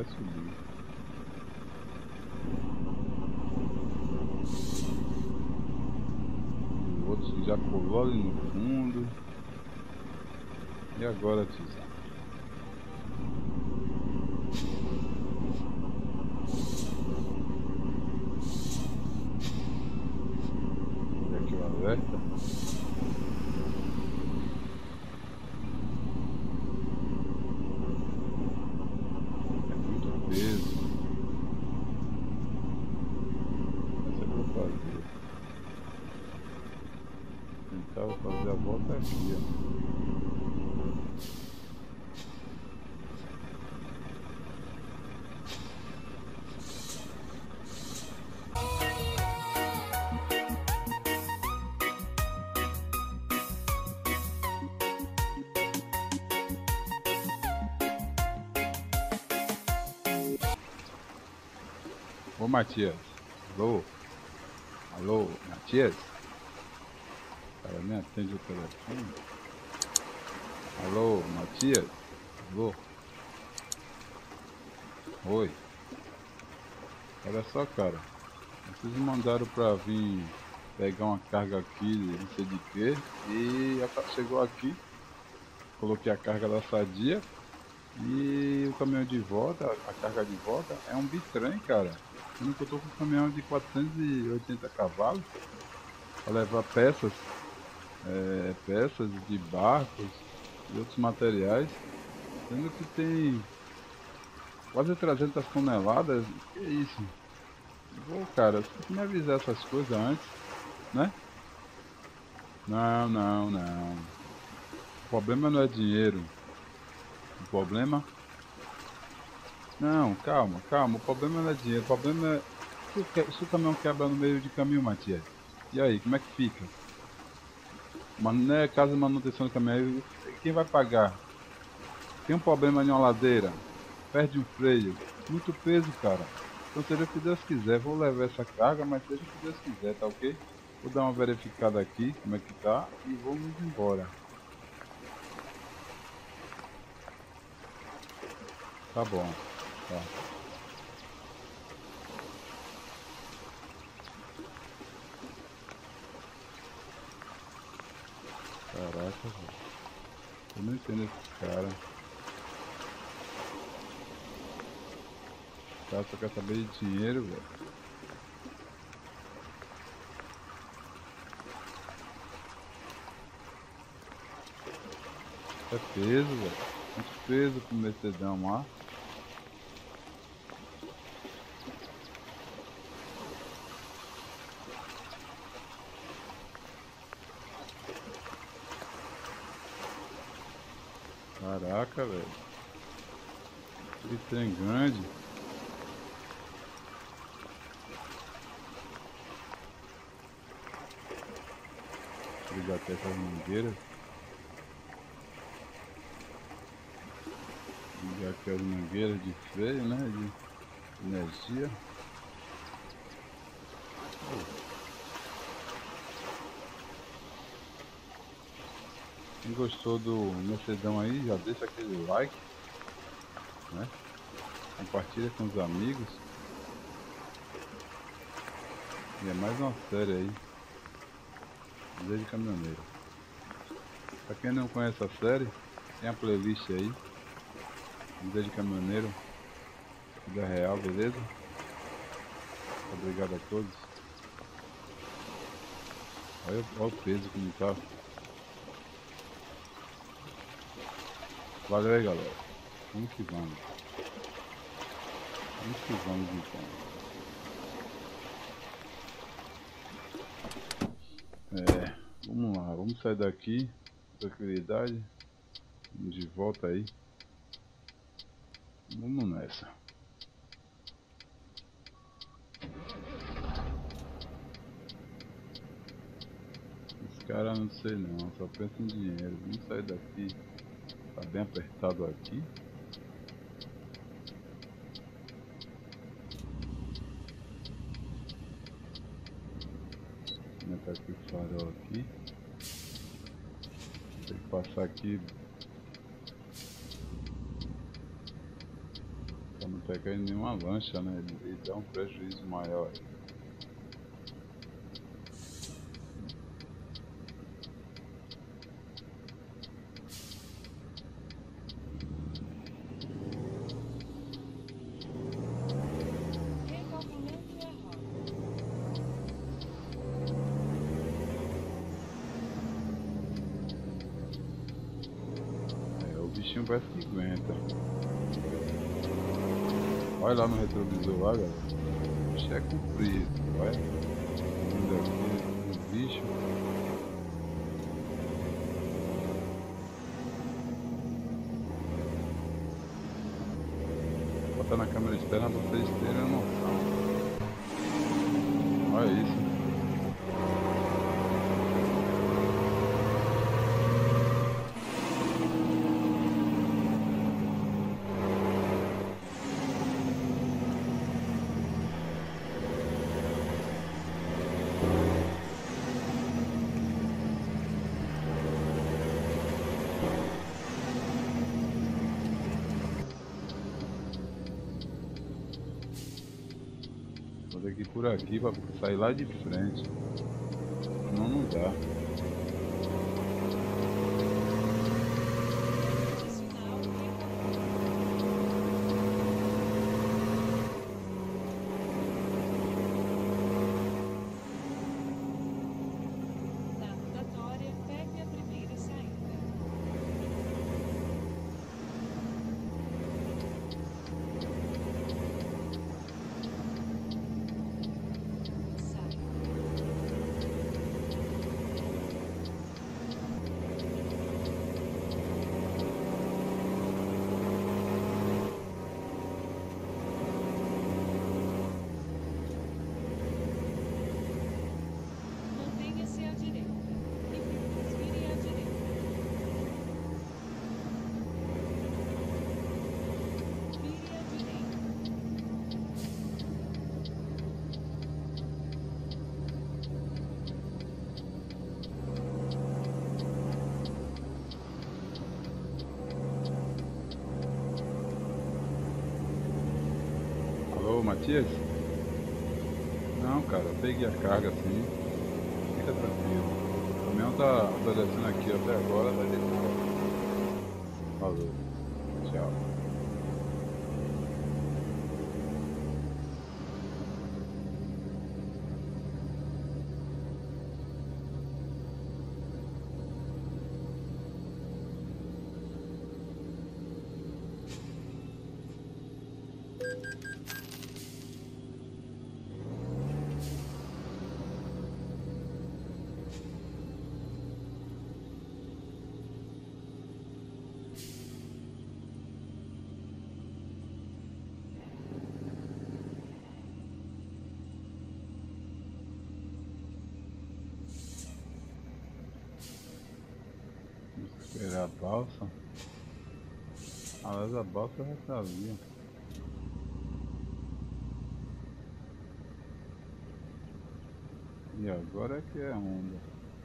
subir. O outro já pulou ali no fundo. E agora, tiozão? Olha aqui o alerta. É muito peso. Essa eu vou fazer. Tentar fazer a volta aqui, ó. Ô Matias, alô? Alô, Matias? O cara nem atende o telefone. Alô, Matias? Alô? Oi? Olha só, cara. Vocês mandaram pra vir pegar uma carga aqui, não sei de quê. E chegou aqui, coloquei a carga da Sadia. E o caminhão de volta, a carga de volta, é um bitrem, cara. Sendo que eu tô com um caminhão de 480 cavalos para levar peças, peças de barcos e outros materiais. Sendo que tem quase 300 toneladas. Que isso? Pô, cara, você tem que me avisar essas coisas antes, né? Não, não, não. O problema não é dinheiro. O problema... Não, calma, calma. O problema não é dinheiro. O problema é... Se o caminhão quebra no meio de caminho, Matias. E aí, como é que fica? Mas não é casa de manutenção do caminhão. Quem vai pagar? Tem um problema em uma ladeira. Perde um freio. Muito peso, cara. Então seja o que Deus quiser. Vou levar essa carga, mas seja o que Deus quiser, tá ok? Vou dar uma verificada aqui, como é que tá. E vamos embora. Tá bom. Tá. Caraca, velho. Eu não entendo esses caras. O cara só quer saber de dinheiro, velho. É peso, velho. Muito peso pro Mercedão lá. Caraca, velho. Que trem grande. Vou ligar até essas mangueiras. Ligar aqui as mangueiras de freio, né? De energia. Quem gostou do Mercedão aí, já deixa aquele like, né? Compartilha com os amigos. E é mais uma série aí. Desde Caminhoneiro. Pra quem não conhece a série, tem a playlist aí. Desde Caminhoneiro. Vida real, beleza? Obrigado a todos. Olha o peso que não tá. Valeu aí, galera. Vamos que vamos. Vamos que vamos então. Vamos lá. Vamos sair daqui. Tranquilidade. Vamos de volta aí. Vamos nessa. Os caras não sei não. Só pensam em dinheiro. Vamos sair daqui. Tá bem apertado aqui. Vou botar aqui o farol aqui. Tem que passar aqui para não pegar em nenhuma lancha, né? Ele dá um prejuízo maior. Recalculamento a rota. O bichinho parece que aguenta. Olha lá no retrovisor lá, galera. O bicho é comprido, olha. Vindo aqui, o bicho. Vou botar na câmera externa pra vocês terem a noção. Olha isso. Vou ter que ir por aqui pra sair lá de frente. Senão não dá. Sinal na rotatória, pegue a primeira saída. Saia. Mantenha-se à direita. E depois vire à direita. Vire à direita. Alô, Matias? Não, cara, eu peguei a carga assim. Fica tranquilo. O caminhão tá descendo aqui até agora, vai de boa. Falou. Tchau. Esperar a balsa. Aliás, a balsa já tá ali. E agora é que é onda.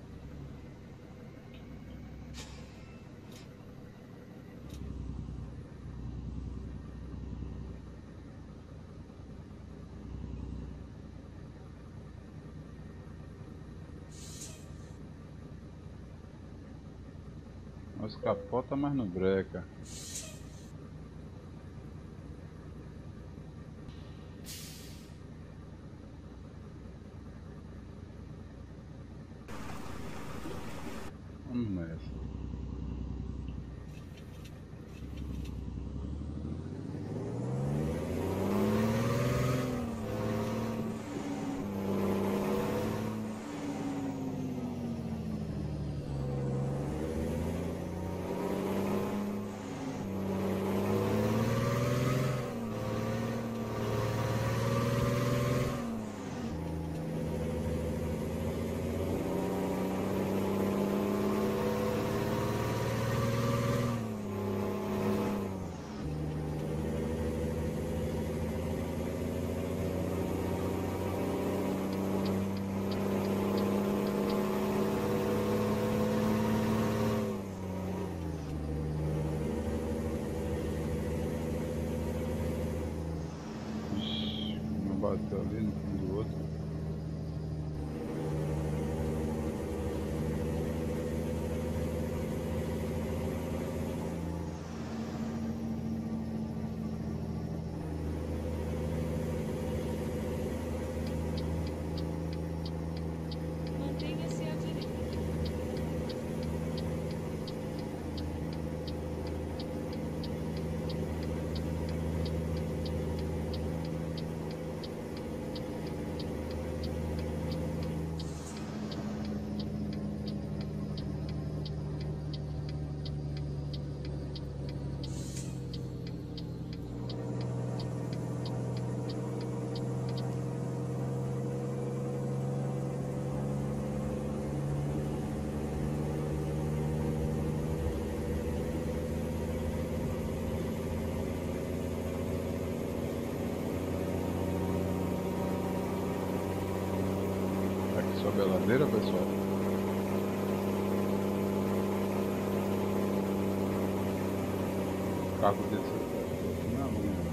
Nós capota, mas não breca. Vamos nessa. bateu ali no fim do outro. Mantenha-se à direita. Aqui sobe a ladeira, pessoal. O carro desse aqui na linha.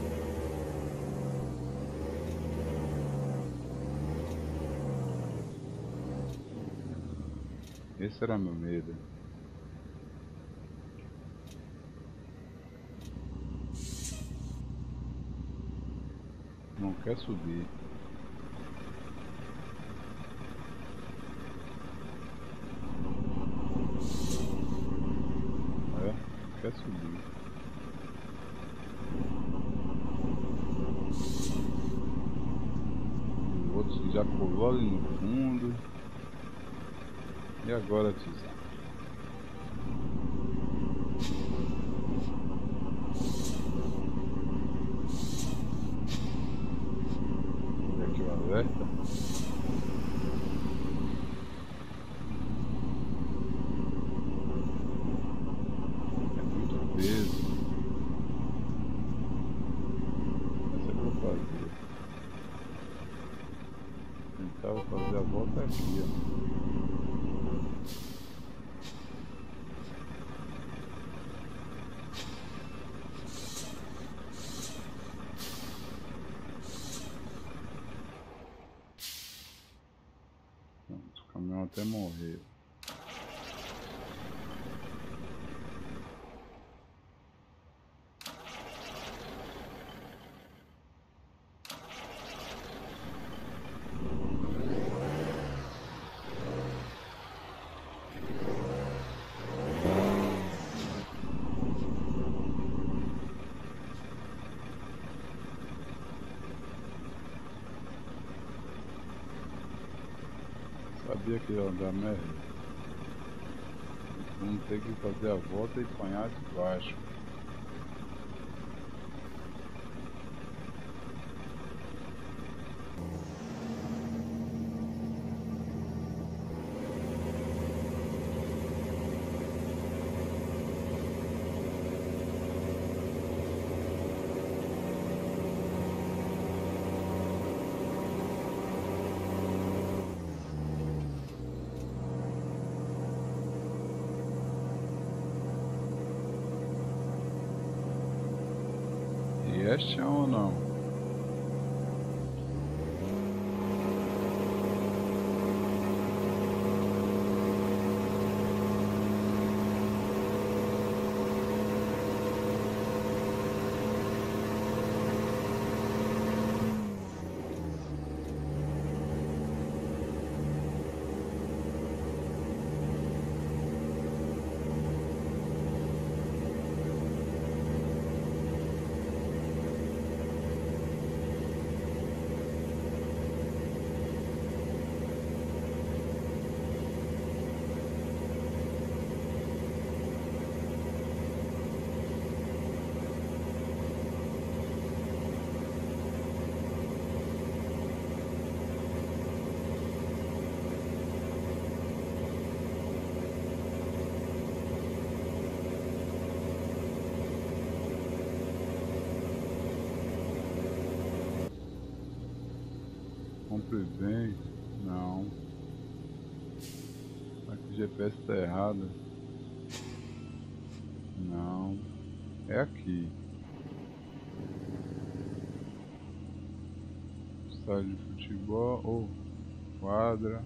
Esse era meu medo. Não quer subir. É, quer subir. O outro já pulou ali no fundo. E agora, tizão? Olha aqui o alerta. É muito peso. Essa eu vou fazer. Tentar fazer a volta aqui, ó. Pronto, o caminhão até morreu. Sabia que ia dar merda. Vamos ter que fazer a volta e apanhar de baixo. E é chão ou não? Compre bem. Não. Aqui o GPS tá errado. Não. É aqui. estádio de futebol ou quadra.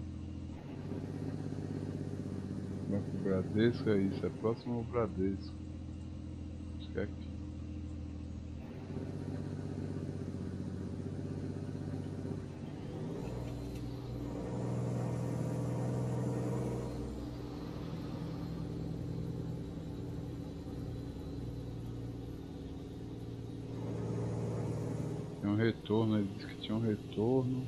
Banco Bradesco, é isso, é próximo ao Bradesco. Acho que é aqui. Tem um retorno, ele disse que tinha um retorno.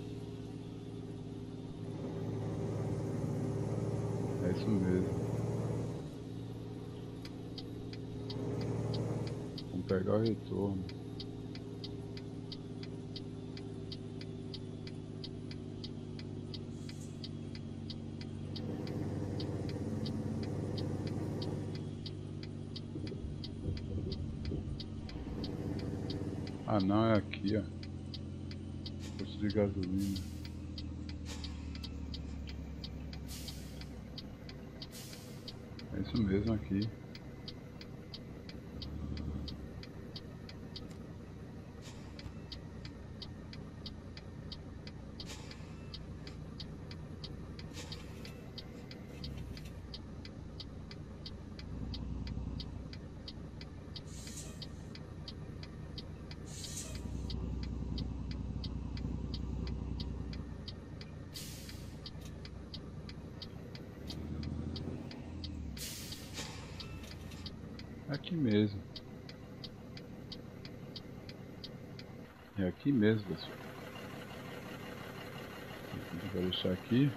É isso mesmo. Vamos pegar o retorno. Ah não, é aqui, ó. Posto de gasolina. É isso mesmo aqui. É aqui mesmo. É aqui mesmo, pessoal. Vou deixar aqui.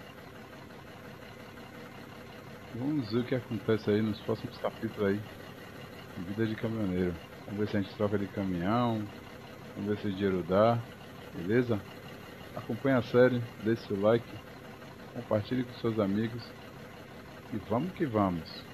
Vamos ver o que acontece aí nos próximos capítulos aí. De vida de caminhoneiro. Vamos ver se a gente troca de caminhão. Vamos ver se o dinheiro dá. Beleza? Acompanhe a série, deixe seu like, compartilhe com seus amigos. E vamos que vamos.